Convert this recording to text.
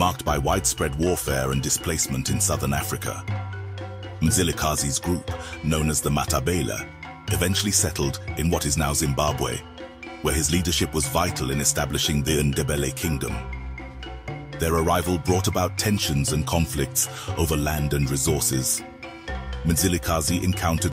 marked by widespread warfare and displacement in southern Africa. Mzilikazi's group, known as the Ndebele, eventually settled in what is now Zimbabwe, where his leadership was vital in establishing the Ndebele kingdom. Their arrival brought about tensions and conflicts over land and resources. Mzilikazi encountered